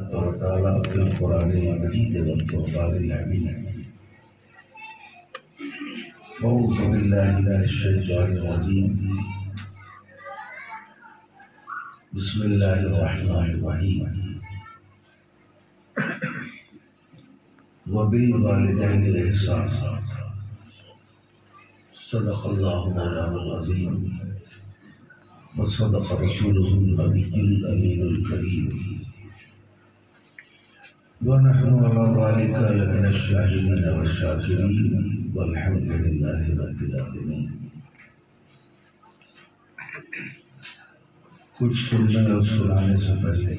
تبارک و تعالی فی القرآن المجید والفرقان الحمید اعوذ باللہ من الشیطان الرجیم بسم اللہ الرحمن الرحیم وبالوالدین احسانا صدق اللہ مولانا العظیم وصدق رسوله النبی الامین الکریم ونحن على ذلك لمن الشاهدين والشاکرین والحمد للہ رب العالمین۔ کچھ سننے اور سنانے سے پہلے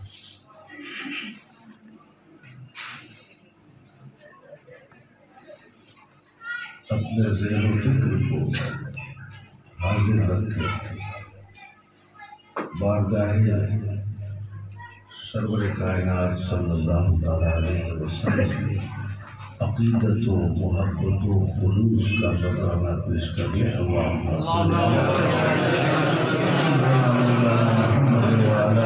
اپنے ذہن و فکر کو حاضر رکھے بارگاہ سرور کائنات صلی اللہ تعالی علیہ وسلم کی عقیدت و محبت و خلوص کا نذرانہ پیش کرنے اللہم صلی محمد وعلی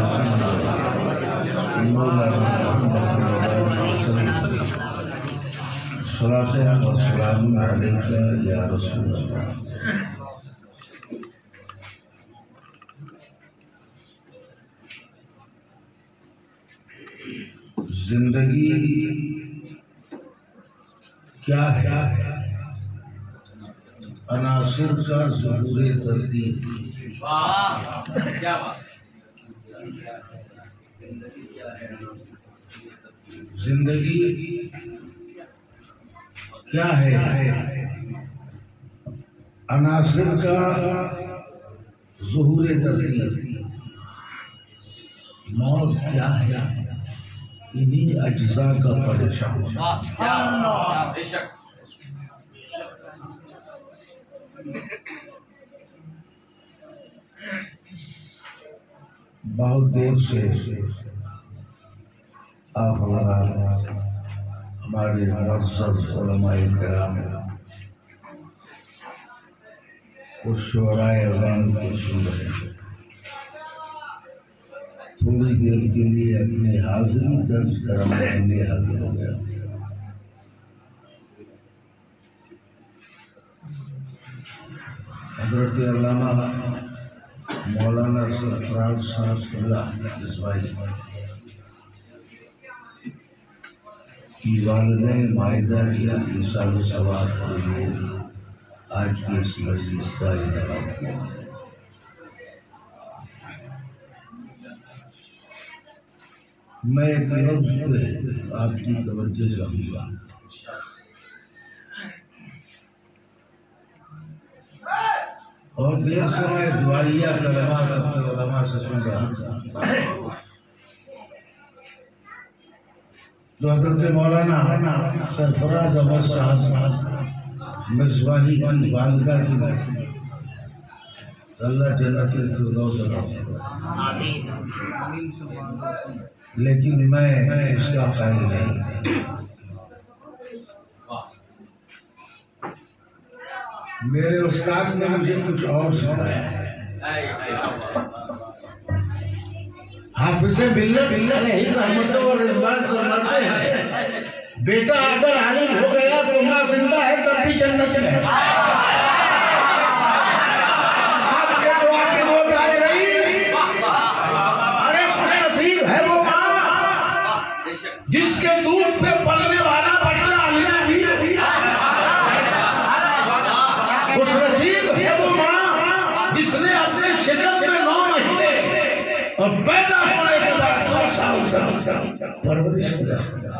آل مولانا محمد صلاۃ و سلام علیک یا رسول اللہ۔ زندگی کیا ہے؟ عناصر کا ظہور ترتیب۔ زندگی کیا ہے؟ عناصر کا ظہور ترتیب۔ موت کیا ہے؟ انہی اجزاء کا پریشان۔ بہت دیر سے آپ ہمارے معزز علماء کرام اور شعراء اذان کو سن رہے ہیں۔ تھوڑی دیر کے لیے اپنی حاضری درج کرانے کے لیے حاضر ہو گیا۔ حضرت علامہ مولانا سرفراز صاحب اللہ اسماعیل کی والدہ مائدہ کی مثال و ثواب کے لیے آج کی اس مجلس کا انعقاد کیا۔ میں ایک لفظ پہ آپ کی توجہ چاہوں گا۔ اور دیر سے میں دعائیہ کلمات اپنے علماء سے سن رہا تھا جو حضرت مولانا سرفراز احمد صاحب مصباحی کی والدہ کی اللہ جنت الفردوس عطا فرمائے، لیکن میں اس کا قائل نہیں۔ میرے استاد نے مجھے کچھ اور سکھایا ہے۔ حافظ ملت علیہ رحمت و رضوان فرماتے ہیں بیٹا اگر عالم ہو گیا تو ماں زندہ ہے تب بھی جنت میں ہے۔ آپ کے دعا کی موت آئے رہی، ارے خوش نصیب ہے وہ ماں جس کے دودھ پہ پلنے والا بچہ علیمہ دی۔ خوش نصیب ہے وہ ماں جس نے اپنے شکم میں 9 مہینے اور پیدا ہونے کے بعد 2 سال تک پرورش کیا۔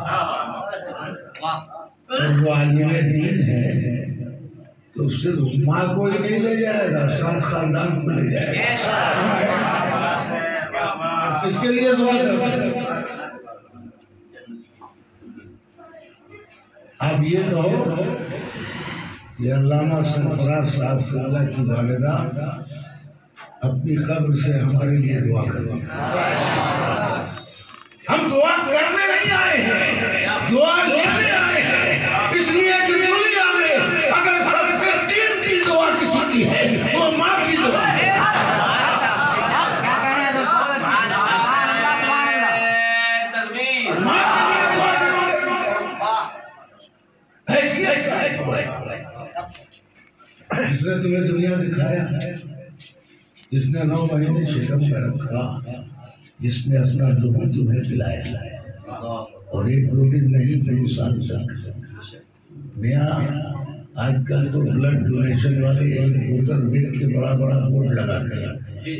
اور وہ عالم دین ہے تو اس سے ماں کو ہی نہیں لے جائے گا، ساتھ خاندان کو لے جائے گا۔ کس کے لیے دعا کرتے ہیں؟ آپ یہ کہو یہ علامہ سرفراز صاحب کی اللہ کی والدہ اپنی قبر سے ہمارے لیے دعا کریں۔ ہم دعا کرنے نہیں آئے ہیں، دعا لینے آئے ہیں، اس لیے کہ دنیا میں اگر سب سے قیمتی دعا کسی کی ہے وہ ماں کی دعا ہے۔ جس نے تمہیں دنیا دکھایا، جس نے 9 مہینے شکم میں رکھا، جس نے اپنا دودھ تمہیں پلایا، اور 1-2 دن نہیں 2 سال تک۔ میاں آج کل تو بلڈ ڈونیشن والے ایک بوتل دیکھ کے بڑا بڑا بورڈ لگاتے ہیں،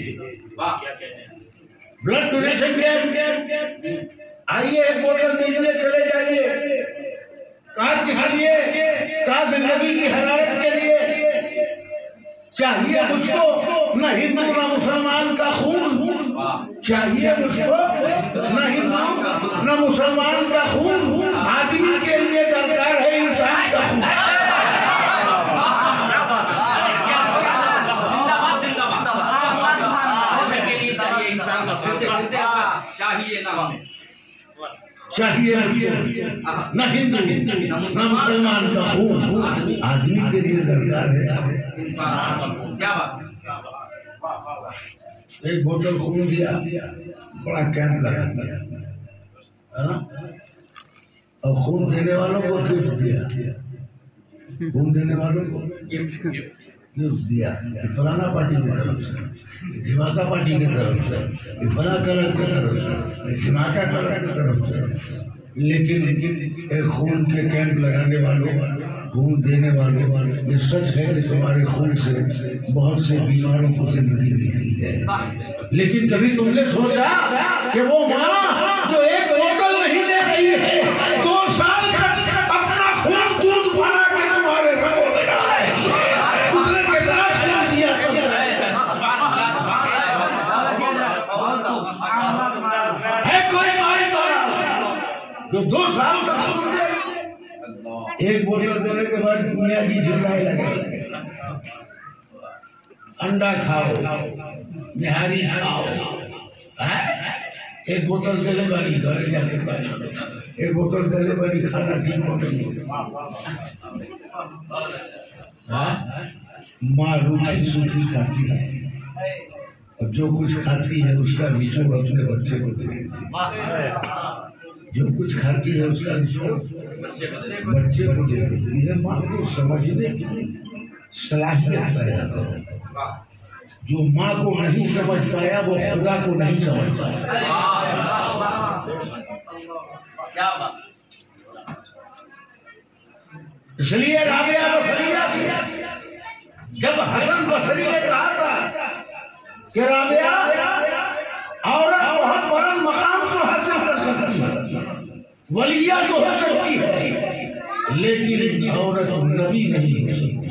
بلڈ ڈونیشن کیمپ، آئیے 1 بوتل دیجیے، چلے جائیے۔ کہا کس لیے؟ کہا زندگی کی حرارت کے لیے۔ چاہیے مجھ کو نہ ہندو نہ مسلمان کا خون، چاہیے مجھ کو نہ ہندو نہ مسلمان کا خون، آدمی کے لیے درکار ہے انسان کا خون۔ چاہیے نہ ہندو نہ مسلمان کا خون، آدمی کے لیے درکار ہے۔ 1 بوتل خون دیا، بڑا کیمپ لگا دیا، اور خون دینے والوں کو گفٹ دیا، خون دینے والوں کو گفٹ دیا، فلانا پارٹی کی طرف سے، دھماکہ پارٹی کی طرف سے، فلاں کلر کی طرف سے، دھماکہ کلر کی طرف سے۔ لیکن ایک خون کے کیمپ لگانے والوں، خون دینے والوں، یہ سچ ہے کہ تمہارے خون سے بہت سے بیماروں کو زندگی ملتی ہے، لیکن کبھی تم نے سوچا کہ وہ ماں جو 1 بوتل نہیں دے رہی ہے، 2 سال تک اپنا خون دودھ بنا کے تمہارے رگوں میں ڈال رہی ہے، اس نے کتنا خون دیا ہے؟ کوئی مائی جو 2 سال تک خون دے، 1 بوتل دینے کے بعد دنیا کی جھلائے لگے، انڈا کھاؤ، نہاری کھاؤ، 1 بوتل دے لے باری گھر جا کے پائے، 1 بوتل دے لے باری کھانا ٹھیک ہو نہیں، ماں روٹی سوٹی کھاتی ہے، اور جو کچھ کھاتی ہے اس کا نچوڑ اپنے بچے کو دے دیتی ہے، جو کچھ کھاتی ہے اس کا نچوڑ بچے کو دے دیتی ہے۔ ماں کو سمجھنے کی صلاحیت پیدا کرو، جو ماں کو نہیں سمجھ پایا وہ خدا کو نہیں سمجھ پایا۔ اس لیے رابعہ بصریہ تھی، جب حسن بصری نے کہا تھا کہ رابعہ عورت بہت بلند مقام تو حاصل کر سکتی ہے، ولیہ تو ہو سکتی ہے، لیکن عورت نبی نہیں ہو سکتی۔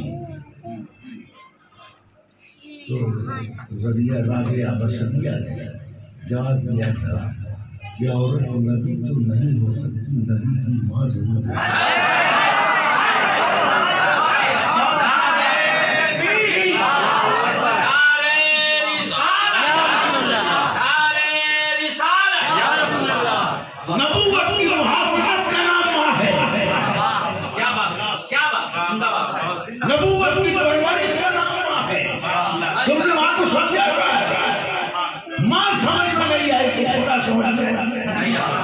تو ذریعہ رابعہ بصریہ نے جواب دیا تھا کہ عورت نبی تو نہیں ہو سکتی، نبی کی ماں ضرور ہے۔ نبوت کی محافظت کا نام ماں ہے، نبوت کی پرورش کا نام ماں ہے۔ تم نے ماں کو سمجھا ہے، ماں سمجھ میں نہیں آئی تو خدا سمجھ میں نہیں آئی۔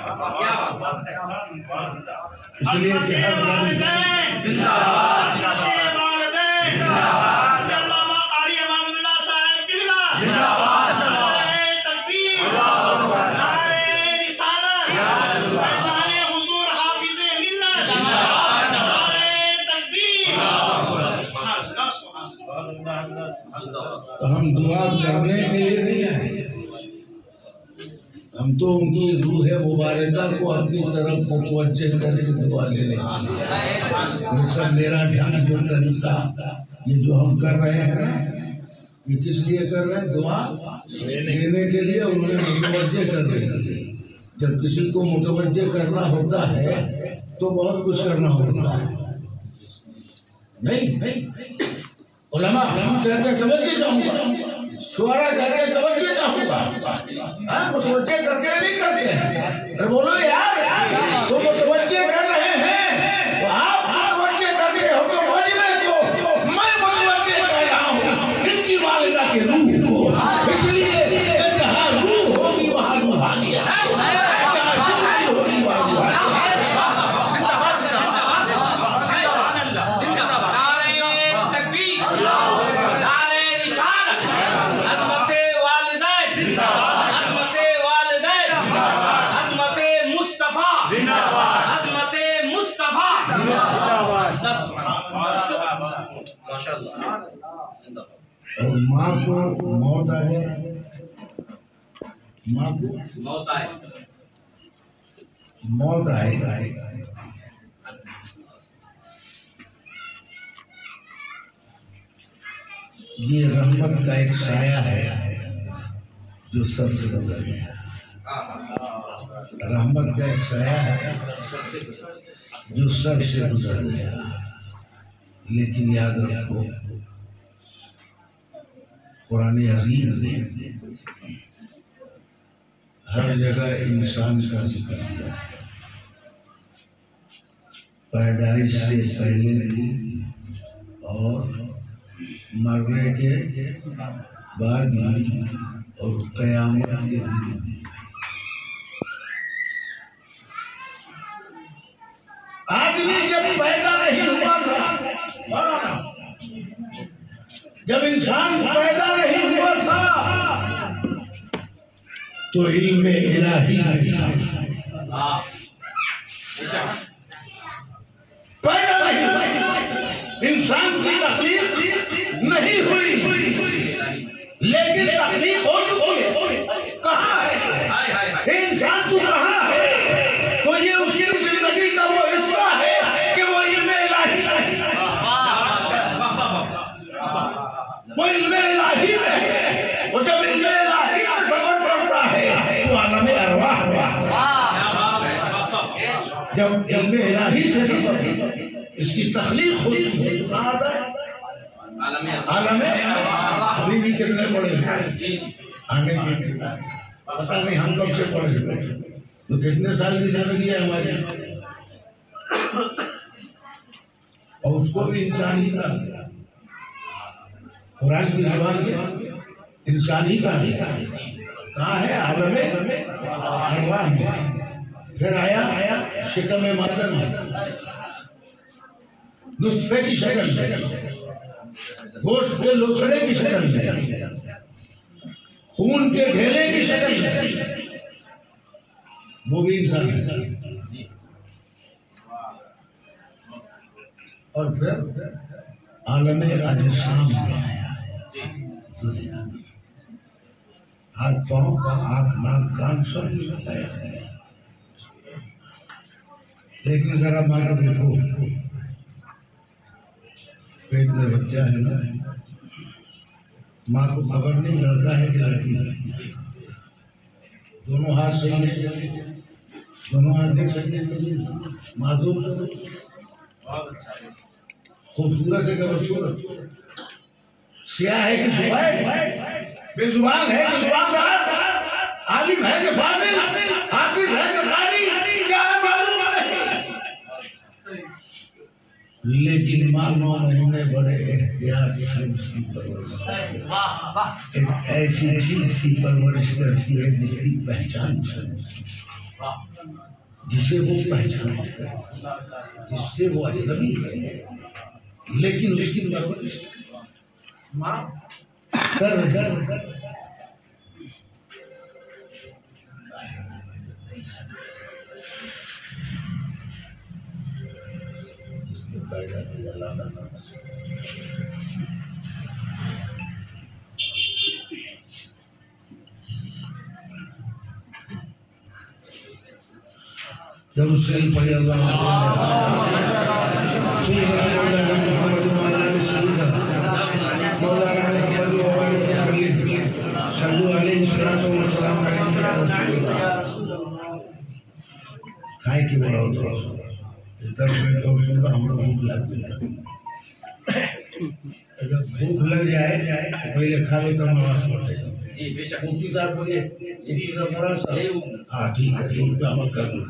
اس لیے کہ ہر ہم دعا کرنے کے لیے نہیں آئے، ہم تو ان کی روح مبارکہ کو اپنی طرف متوجہ کر کے دعا لینے کے لیے۔ یہ سب میرا ڈھنگ جو طریقہ یہ جو ہم کر رہے ہیں نا، یہ کس لیے کر رہے ہیں؟ دعا لینے کے لیے، انہیں متوجہ کرنے کے لیے۔ جب کسی کو متوجہ کرنا ہوتا ہے تو بہت کچھ کرنا ہوتا ہے۔ نہیں علماء ہم کہتے ہیں توجہ چاہوں گا، شعراء کہتے ہیں توجہ چاہوں گا، متوجہ کرتے نہیں کرتے ہیں؟ بولو یار تو متوجہ کر رہے ہیں، تو آپ متوجہ کرتے ہو تو مجمع کو میں متوجہ کر رہا ہوں ان کی والدہ کے روح کو، اس لیے جہاں روح ہوگی وہاں روحانیت ہے، جہاں روح ہوگی وہاں روحانیت ہے۔ اور ماں کو موت آ جائے، ماں کو موت آئے گا، یہ رحمت کا ایک سایہ ہے جو سر سے گزر گیا، رحمت کا ایک سایہ ہے جو سر سے گزر گیا۔ لیکن یاد رکھو قرآن عظیم نے ہر جگہ انسان کا ذکر کیا، پیدائش سے پہلے بھی اور مرنے کے بعد بھی اور قیامت کے دن بھی۔ آدمی جب پیدا نہیں ہوا تھا، جب انسان پیدا نہیں ہوا تھا تو علم الہی میں تھا، پیدا نہیں ہوا، انسان کی تخلیق نہیں ہوئی لیکن تخلیق ہو چکی ہے۔ کہاں ہے انسان؟ تو کہاں ہے؟ تو یہ اس کی زندگی کا وہ حصہ ہے کہ وہ علم الہی وہ علم الہی ہے، وہ جب علم الہی سے سفر کرتا ہے تو عالم ارواح ہوا۔ جب علم الہی سے سفر کرتا ہے اس کی تخلیق ہوتی ہے تو کہاں آتا ہے؟ عالم ابھی بھی کتنے پڑھے ہیں آنے کے پتہ نہیں ہم کب سے پڑھے ہوئے تو کتنے سال کی زندگی ہے ہماری، اور اس کو بھی انسان ہی کہا گیا، قرآن کی زبان میں انسان ہی کہا گیا۔ کہاں ہے؟ عالم ارواح میں۔ پھر آیا شکم مادر میں، نطفے کی شکل میں، گوشت کے لوتھڑے کی شکل میں، خون کے ڈھیلے کی شکل میں، وہ بھی انسان ہے۔ اور پھر عالم اجسام میں آیا، ہاتھ پاؤں کا آنکھ ناک کان سب لگایا۔ لیکن ذرا مانو دیکھو پیٹ میں بچہ ہے نا، ماں کو خبر نہیں لڑتا ہے کہ لڑکی ہے، دونوں ہاتھ صحیح ہے، دونوں ہاتھ دیکھ سکتے ہیں، معذور خوبصورت ہے کہ بدصورت، سیاہ ہے کہ سفید، بے زبان ہے کہ زباندار، عالم ہے کہ فاضل، حافظ ہے کہ قاری، کیا ہے معلوم نہیں، لیکن ماں 9 مہینے بڑے احتیاط سے اس کی پرورش، ایک ایسی چیز کی پرورش کرتی ہے جس کی پہچان جسے وہ پہچان جس سے وہ اجنبی ہے، لیکن اس کی پرورش ماں کر پیدا کیا جب اس سے پڑھی اللہ صلو علیہ السلام کھائے کی بولا ہوتا ادھر بیٹھو سن کا ہم لوگ بھوک لگ گیا، اگر بھوک لگ جائے پہلے کھا لو تب نماز پڑھے گا۔ مفتی صاحب بولیے، مفتی صاحب فران صاحب، ہاں ٹھیک ہے تو اس پہ عمل کر لو۔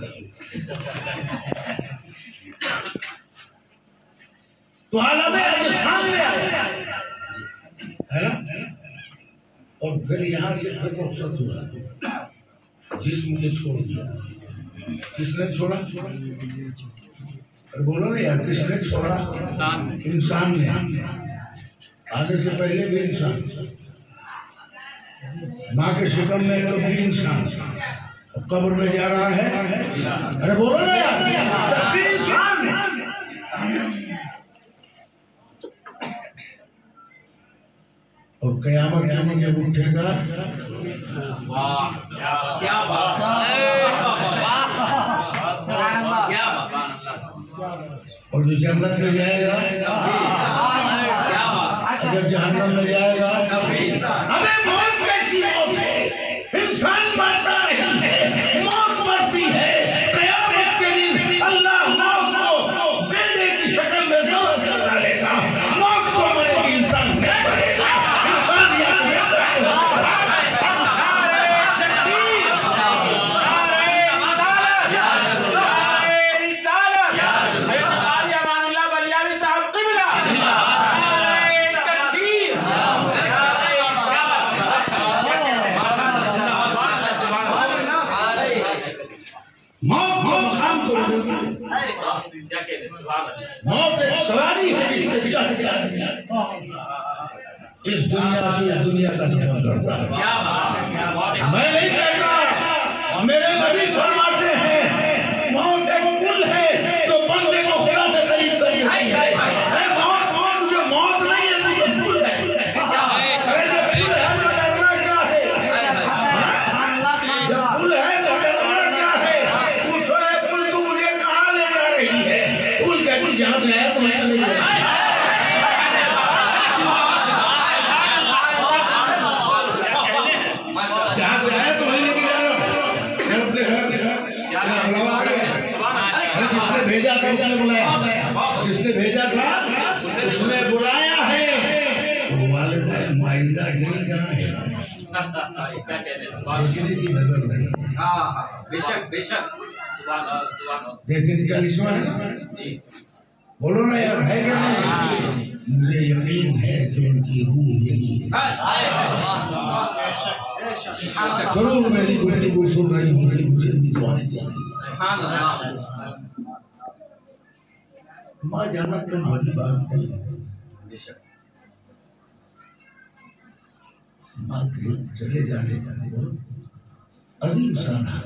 تو عالم اجسام میں آیا ہے نا، اور پھر یہاں سے پھر رخصت ہوا، جسم کو چھوڑ دیا۔ کس نے چھوڑا؟ بولو نا یار، کس نے چھوڑا؟ انسان نے۔ آنے سے پہلے بھی انسان، ماں کے شکم میں تو بھی انسان، قبر میں جا رہا ہے، ارے بولو نا یار، بھی انسان۔ اور قیامت کے دن جب اٹھے گا کیا بات اور جو جنت میں جائے گا جب جہنم میں جائے گا ہمیں موت کیسی موت ہے انسان مرتا نہیں ہے موت مرتی ہے قیامت کے دن اللہ موت کو بیلے کی شکل میں ظاہر کر ڈالے گا موت کو مرے گی انسان نہیں مرے گا انسان یا موت ایک سواری ہے جس پہ چڑھ کے آدمی اس دنیا سے اس دنیا کا سفر کرتا ہے میں نہیں کہتا میرے نبی فرماتے ہیں موت ایک پل ہے جو بندے کو خدا سے قریب کر دیتی ہے جو موت نہیں ہے تو پل ہے جہاں سے آیا تو میں لے گیا جہاں سے آیا تو میں لے گیا میں اپنے گھر بلاوا آ گیا جس نے بھیجا تھا اس نے بلایا جس نے بھیجا تھا اس نے بلایا ہے والدہ مائزہ گل کہاں ہے دیکھنے کی نظر نہیں بے شک بے شک دیکھنے کی 40واں ہے بولو نا یار ہے کہ نہیں مجھے یقین ہے کہ ان کی روح یہی ہے ضرور میری گفتگو سن رہی ہوں گی مجھے بھی دعائیں دیں ماں جانا تو بڑی بات نہیں ماں کے چلے جانے کا بہت عظیم سانحہ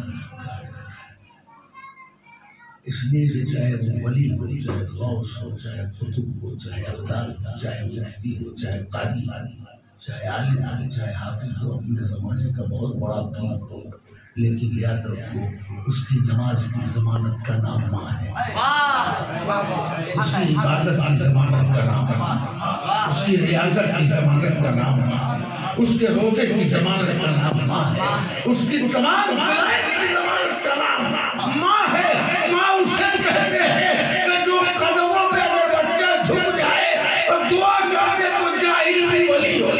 اس لیے کہ چاہے وہ ولی ہو چاہے غوث ہو چاہے قطب ہو چاہے ابدال ہو چاہے مفتی ہو چاہے قاری چاہے عالم ہو چاہے حافظ ہو اپنے زمانے کا بہت بڑا پیر ہو لیکن یاد رکھو اس کی نماز کی ضمانت کا نام ماں ہے اس کی عبادت کی ضمانت کا نام ماں اس کی ریاضت کی ضمانت کا نام ماں اس کے روزے کی ضمانت کا نام ماں ہے اس کی تمام ولایت کی ضمانت کا نام ماں ہے کہتے ہیں کہ جو قدموں پہ اگر بچہ جھک جائے اور دعا کرتے تو جاہل بھی ولی ہو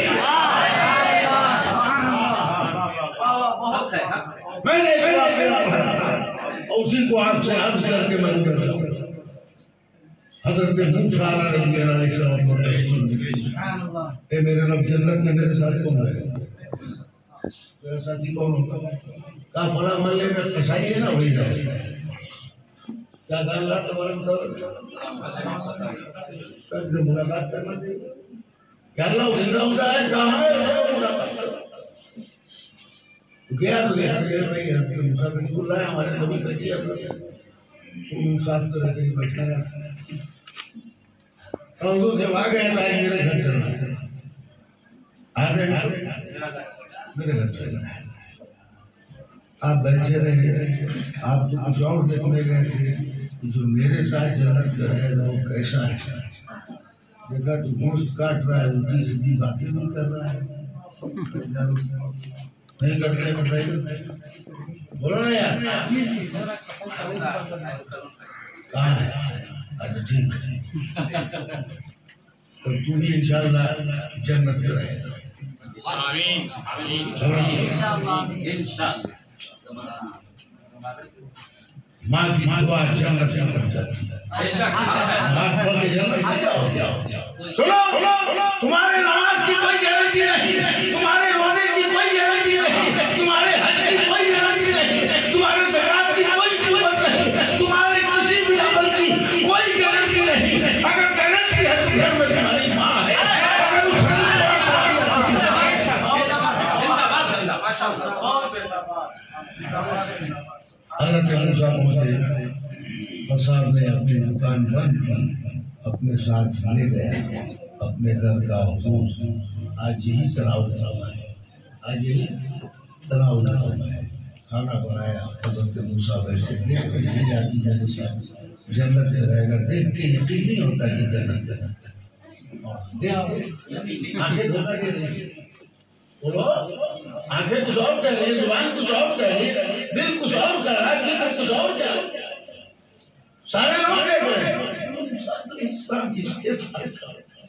میں نے ایک واقعہ پڑھا اسی کو آپ سے عرض کر کے میں گزر رہا ہوں حضرت موسیٰ رضی اللہ علیہ السلام کو تشریف دی اے میرے رب جنت میں میرے ساتھ کون رہے میرا ساتھی کون ہوگا کہا فلاں محلے میں قصائی ہے نا وہی رہے کیا کہا اللہ تبارک و تعالیٰ سے ملاقات کرنا چاہیے کیا اللہ زندہ ہوتا ہے کہاں ہے ملاقات کرنا گیا تو گیا بھائی موسیٰ بن اللہ ہے ہمارے نبی بیٹھے حضرت صاف تو رہتے ہی بیٹھا ہے حضور جب آ گئے تو میرے گھر چلنا ہے آ گئے میرے گھر چلنا ہے آپ بیٹھے رہے آپ تو کچھ اور دیکھنے گئے تھے جو میرے ساتھ جنت کرے گا وہ کیسا ہے دیکھا تو گوشت کاٹ رہا ہے الٹی سیدھی باتیں بھی کر رہا ہے نہیں کرتے بتائیے بولو نا یار کہاں ہے اچھا ٹھیک ہے تو تو بھی انشاءاللہ جنت میں رہے گا آمین انشاءاللہ ماں کی دعا جنت میں پہنچ جاتی ہے نماز پڑھ کے جنت میں جاؤ سنو تمہارے نماز کی کوئی گارنٹی نہیں تمہارے روزے کی کوئی گارنٹی نہیں تمہارے حج کی کوئی گارنٹی نہیں تمہارے زکات کی کوئی قیمت نہیں تمہارے کسی بھی عمل کی کوئی گارنٹی نہیں اگر گارنٹی ہے تو گھر میں تمہاری ماں ہے اگر اس نے دعا حضرت موسیٰ پہنچے قصاب نے اپنی دکان بند کی اپنے ساتھ لے گیا اپنے گھر کا حضور آج یہی تناؤ فرمائے، آج یہی تناؤ فرمائے۔ کھانا بنایا، حضرت موسیٰ بیٹھے، دیکھ کے یہی آدمی میرے ساتھ جنت میں رہے گا، دیکھ کے یقین نہیں ہوتا کہ جنت میں آنکھیں دھوکہ دے رہی ہیں، بولو آنکھیں کچھ اور کہہ رہی ہیں، زبان کچھ اور کہہ رہی ہے، دل کچھ اور کہہ رہا ہے، فکر کچھ اور کہہ رہا ہے، سارے لوگ دیکھ رہے ہیں اسلام اس کے ساتھ،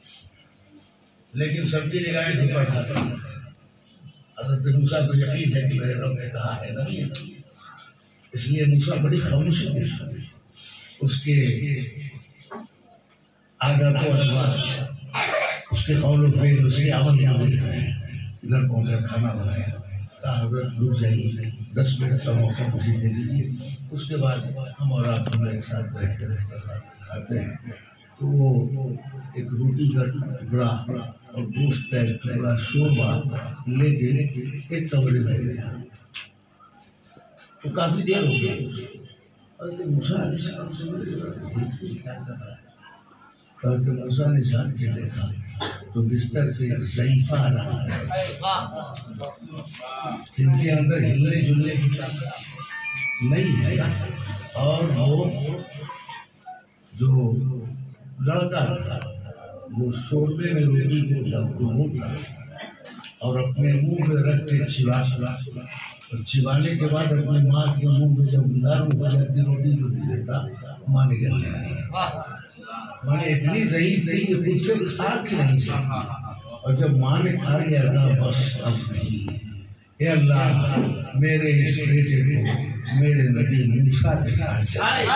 لیکن سب کی نگاہیں دھوکہ کھاتی ہیں۔ حضرت موسیٰ کو یقین ہے کہ میرے رب نے کہا ہے نبی ہے، اس لیے موسیٰ بڑی خاموشی کے ساتھ اس کے عادات و اخلاق، اس کے قول و فعل، اس کے عمل کو دیکھ رہے ہیں۔ گھر پہنچا، کھانا بنایا، کہا حضرت رک جائیے، 10 منٹ کا موقع مجھے دے دیجیے، اس کے بعد ہم اور آپ ہم ایک ساتھ بیٹھ کر استقبال کھاتے ہیں۔ تو وہ ایک روٹی کا ٹکڑا اور گوشت کا ایک ٹکڑا شوربہ لے کے ایک کمرے میں گیا، تو کافی دیر ہو گئی۔ حضرت موسیٰ علیہ السلام سے دیکھیے کیا کر رہا ہے۔ حضرت موسیٰ نے جان کے دیکھا تو بستر پہ ایک ضعیفہ آرام ہے، جن کے اندر ہلنے جلنے کی طاقت نہیں ہے، اور وہ جو لڑکا وہ شوربے میں روٹی کو ڈھونڈا اور اپنے منہ میں رکھ کے چبانے کے بعد اپنی ماں کے منہ میں جب نرم ہو جاتی روٹی جو دے دیتا، ماں نگل لیتی۔ ماں نے اتنی ضعیف تھی کہ خود سے کھا کے نہیں سکتی، اور جب ماں نے کھا لیا نا بس اب نہیں، اے اللہ میرے اس بیٹے کو میرے نبی موسیٰ کے ساتھ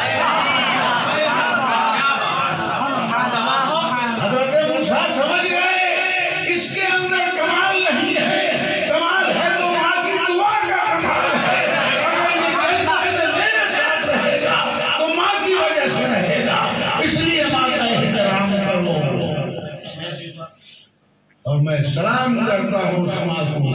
حضرت موسیٰ سمجھ گئے اس کے اندر کمال نہیں ہے، کمال ہے تو ماں کی دعا کا کمال ہے۔ اگر یہ جنت میں میرے ساتھ رہے گا تو ماں کی وجہ سے رہے گا، اس لیے ماں کا احترام کرو۔ اور میں سلام کرتا ہوں اس ماں کو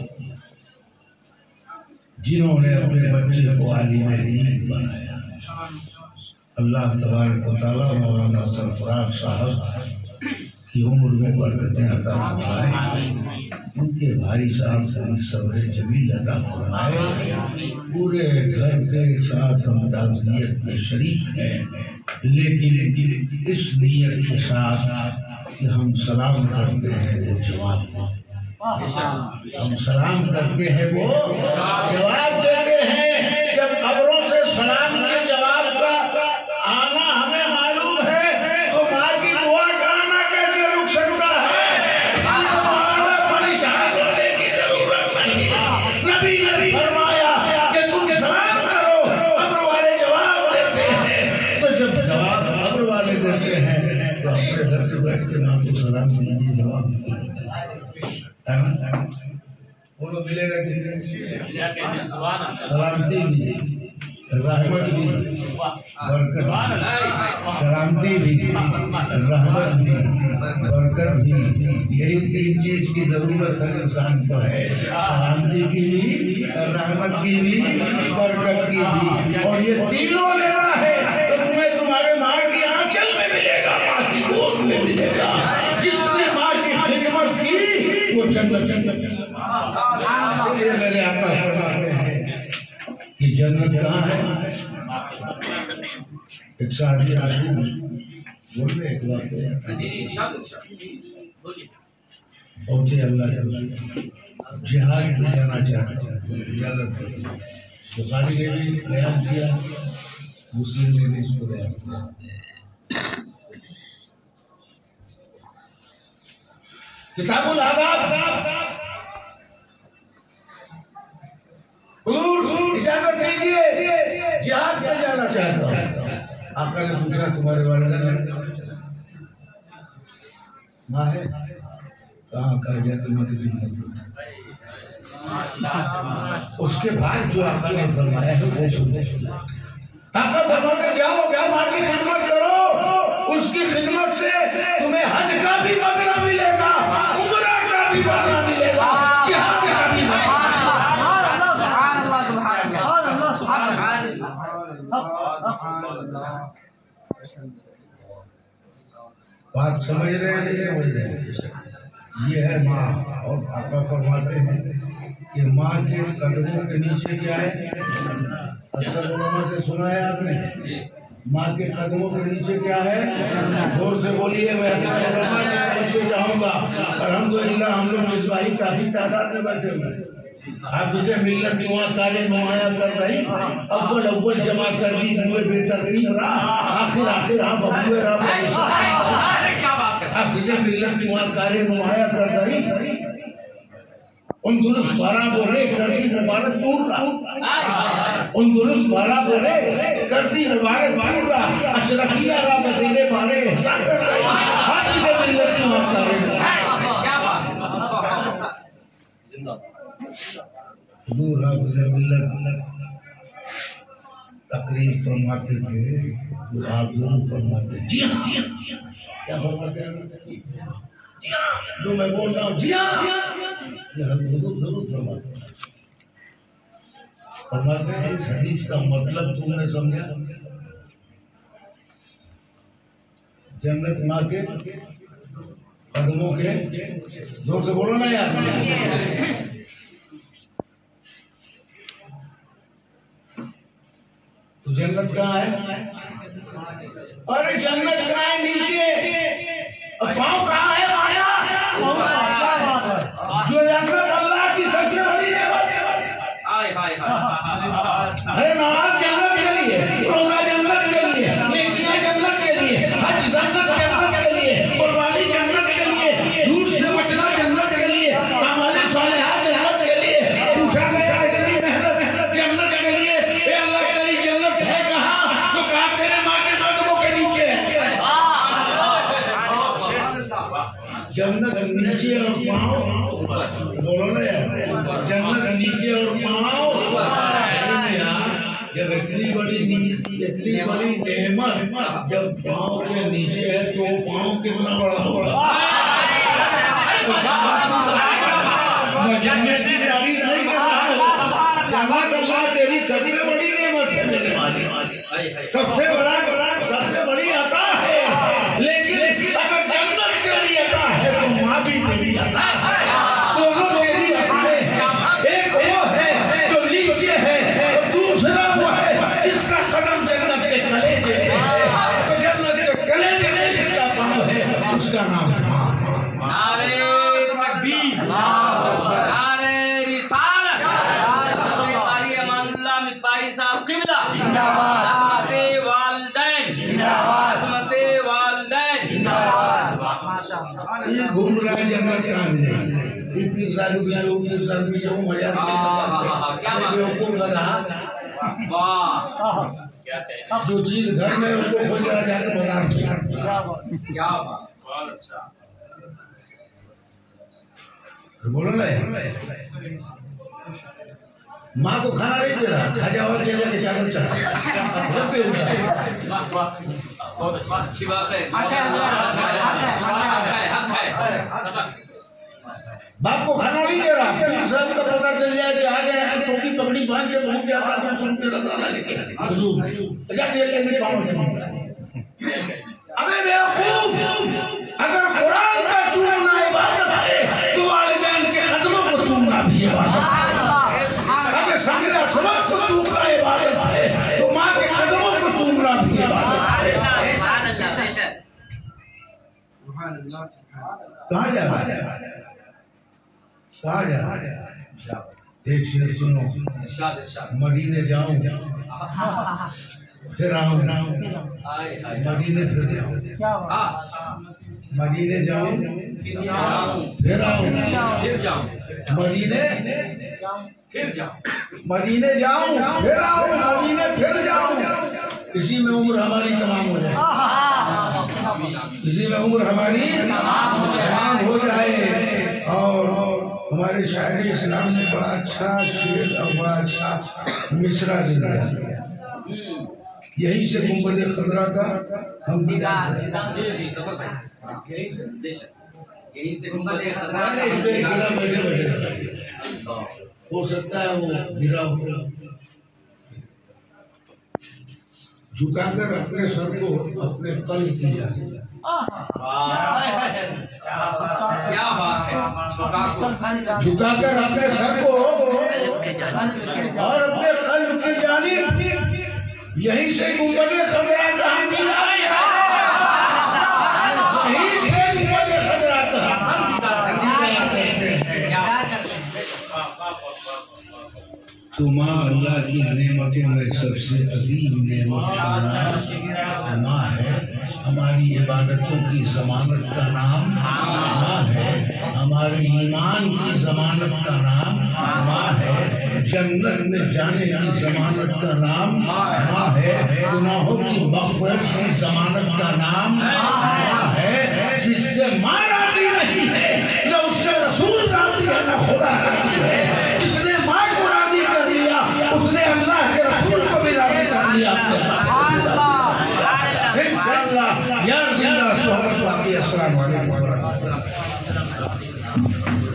جنہوں نے اپنے بچے کو عالم دین بنایا۔ اللہ تبارک و تعالیٰ مولانا سرفراز صاحب کی عمر میں برکتیں عطا فرمائے، ان کے بھائی صاحب کو بھی صبر جمیل عطا فرمائے۔ پورے گھر کے ساتھ ہم تعزیت میں شریک ہیں، لیکن اس نیت کے ساتھ کہ ہم سلام کرتے ہیں وہ جواب دیتے ہیں، ہم سلام کرتے ہیں وہ جواب دیتے ہیں۔ جب قبروں سے سلام کے جواب کا آنا ہمیں معلوم ہے تو ماں کی دعا کا آنا کیسے رک سکتا ہے؟ ہمارا پریشان ہونے کی ضرورت نہیں۔ نبی نے فرمایا کہ تم سلام کرو، قبر والے جواب دیتے ہیں۔ تو جب جواب قبر والے دیتے ہیں تو اپنے گھر سے بیٹھ کے ماں کو سلام دیجیے، جواب دیجیے۔ بولو ملے گا کہ سلامتی بھی، رحمت بھی، برکت بھی، سلامتی بھی، رحمت بھی، برکت بھی، یہی 3 چیز کی ضرورت ہر انسان کو ہے، سلامتی کی بھی، رحمت کی بھی، برکت کی بھی، اور یہ تینوں لینا ہے تو تمہیں تمہارے ماں کی آنچل میں ملے گا، ماں کی گود میں ملے گا۔ جس نے ماں کی خدمت کی وہ جنت یہ میرے آقا فرماتے ہیں کہ جنت کہاں ہے؟ ایک صحابی آدمی بول رہے ایک واقعہ پہنچے اللہ کے رسول جہاد میں جانا چاہتے ہیں، اجازت دے۔ بخاری نے بھی بیان کیا، مسلم نے بھی اس کو بیان کیا۔ کتاب الآداب، حضور اجازت دیجیے جہاد میں جانا چاہتا ہوں۔ آقا نے پوچھا تمہارے والدین ماں ہے؟ کہاں کر گیا تمہیں کی خدمت؟ اس کے بعد جو آقا نے فرمایا ہے وہ سننے۔ آقا فرماتے جاؤ ماں کی خدمت کرو، اس کی خدمت سے تمہیں حج کا بھی بدلہ ملے گا، عمرہ کا بھی بدلہ ملے گا، جہاد کا بھی بدلہ۔ بات سمجھ رہے ہیں نہیں سمجھ رہے ہیں؟ یہ ہے ماں. اور آقا فرماتے ہیں کہ ماں کے قدموں کے نیچے کیا ہے؟ اکثر علماء سے سنا ہے آپ نے؟ ماں کے قدموں کے نیچے کیا ہے؟ زور سے بولیے. میں بچے چاہوں گا. الحمدللہ ہم لوگ مصباحی کافی تعداد میں بیٹھے ہوئے ہیں. حافظ ملت دعا کالے نمایاں کر رہی اول اول جمع کر دی بوئے بے ترتیب راہ آخر آخر ہاں ببوئے راہ. حافظ ملت دعا کالے نمایاں کر رہی ان درست بارہ بولے کرتی مبارک دور رہا. ان درست بارہ بولے کرتی مبارک دور رہا. اشرفیہ راہ بسیرے بارے احسان کر رہی حافظ ملت دعا کالے حضور حافظ ملت تقریر فرماتے تھے تو آپ ضرور فرماتے. جی ہاں کیا فرماتے ہیں؟ جو میں بول رہا ہوں جی ہاں یہ حضور ضرور فرماتے ہیں. فرماتے ہیں اس حدیث کا مطلب تم نے سمجھا؟ جنت ماں کے قدموں کے زور سے بولو نا یار. تو جنت کہاں ہے؟ ارے جنت کہاں ہے؟ نیچے. پاؤں کہاں ہے؟ آیا جو جنت اللہ کی سب سے بڑی نعمت. ارے نماز جنت کے لیے، روزہ جنت کے لیے، نیکیاں جنت کے لیے، حج جنت کے لیے، قربانی جنت کے لیے، جھوٹ سے بچنا جنت کے لیے، اعمال صالحات جنت کے لیے. پوچھا گیا اتنی محنت جنت کے لیے، اے اللہ تیری جنت ہے کہاں؟ تو کہا تیرے ماں کے قدموں کے نیچے ہے. جنت نیچے اور پاؤں بولو نا یار. جنت نیچے اور پاؤں. جب اتنی بڑی نعمت جب پاؤں کے نیچے ہے تو پاؤں کتنا بڑا ہوگا؟ میں جنت کی تعریف نہیں کر رہا ہوں. جنت اللہ تیری سب سے بڑی نعمت ہے میرے مالی. سب سے بڑی عطا ہے. لیکن اگر جنت تیری عطا ہے تو ماں بھی تیری عطا ہے. دونوں تیری عطا ہے. ایک وہ ہے جو نیچے ہے اور دوسرا وہ ہے جس کا قدم جنت کے کلیجے پہ ہے. تو جنت کے کلیجے پہ جس کا پاؤں ہے اس کا نام ہے ماں. نعرے تکبیر، نعرے رسالت، قاری امان اللہ مصباحی صاحب قبلہ، عظمت والدین، عظمت والدین. یہ گھوم رہا ہے جنت کہاں ملے گی؟ 21 سال بھی جاؤ 19 سال بھی جاؤ مزہ جو چیز گھر میں اس کو کھوج رہا جا کے بازار میں. بولو نا ماں کو کھانا نہیں دے رہا. کھا جاؤ کے لے کے چادر چڑھا اچھی بات ہے. باپ کو کھانا نہیں دے رہا. پیر صاحب کا پتہ چل جائے کہ آ گیا تو ٹوپی پگڑی باندھ کے پہنچ جاتا 200 روپے رضانہ لے کے حضور جب یہ لے کے پاؤں چوم. ابے بیوقوف اگر قرآن کا چومنا عبادت ہے تو والدین کے قدموں کو چومنا بھی عبادت ہے. اگر سنگرا سبق کو چومنا عبادت ہے تو ماں کے قدموں کو چومنا بھی عبادت ہے. کہاں جا رہا ہے؟ کہاں جا رہا ہے؟ ایک شعر سنو. مدینے جاؤں پھر آؤں مدینے پھر جاؤں. مدینے جاؤں پھر آؤں مدینے پھر جاؤں مدینے جاؤں پھر آؤں مدینے پھر جاؤں. اسی میں عمر ہماری تمام ہو جائے. اسی میں عمر ہماری تمام ہو جائے. اور ہمارے شاعر اسلام نے بڑا اچھا شعر اور بڑا اچھا مصرع دیا. یہی سے گنبد خضرا کا ہم دیدار یہی سے گنبد خضرا ہو سکتا ہے وہ گرا ہو. جھکا کر اپنے سر کو اپنے قلب کی جائے. کیا بات ہے، جھکا کر اپنے سر کو اور اپنے قلب کی جانب یہیں سے گنبد خضرا کا ہم دیدار یہیں سے گنبد خضرا کا ہم دیدار کرتے ہیں۔ تو ماں اللہ کی نعمتوں میں سب سے عظیم نعمت کا نام ماں ہے۔ ہماری عبادتوں کی ضمانت کا نام ماں ہے، ہمارے ایمان کی ضمانت کا نام ماں ہے، جنت میں جانے کی ضمانت کا نام ماں ہے، گناہوں کی مغفرت کی ضمانت کا نام ماں ہے۔ جس سے ماں راضی نہیں ہے نہ اس سے رسول راضی ہے نہ خدا راضی ہے۔ جس نے ماں کو راضی کر لیا اس نے اللہ کے رسول کو بھی راضی کر لیا۔ انشاءاللہ یا زندہ صحبت واقعی۔ السلام علیکم ورحمۃ اللہ۔